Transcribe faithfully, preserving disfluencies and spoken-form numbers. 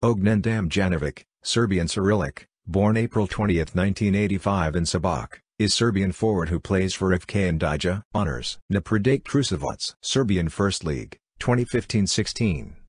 Ognjen Damnjanović, Serbian Cyrillic, born April twentieth nineteen eighty-five in Sabak, is Serbian forward who plays for F K and Dija. Honors. Napredaj Kruševac, Serbian First League, twenty fifteen sixteen.